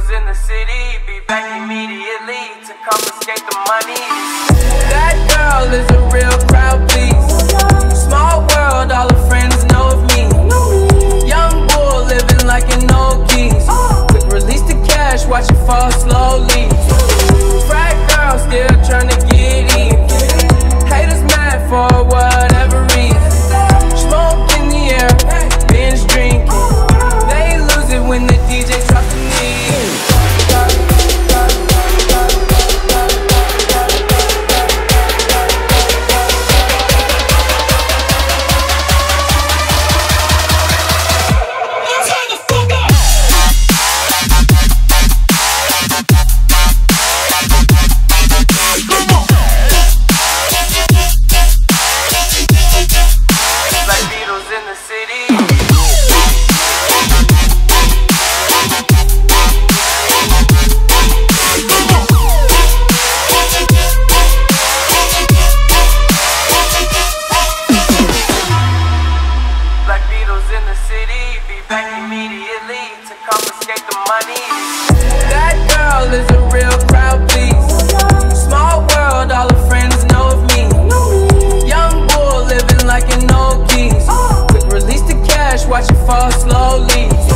Beatles in the city, be back immediately to confiscate the money. That girl is a real crowd, please. Small world, all her friends know of me. Young bull living like an old geese. Quick release the cash, watch it fall slowly. Frat girl still trying to get in. Haters mad for whatever reason. Smoke in the air, binge drinking. They lose it when the DJ drops the knee. That girl is a real crowd, please. Small world, all her friends know of me. Young bull living like an old geese. Quick release the cash, watch it fall slowly.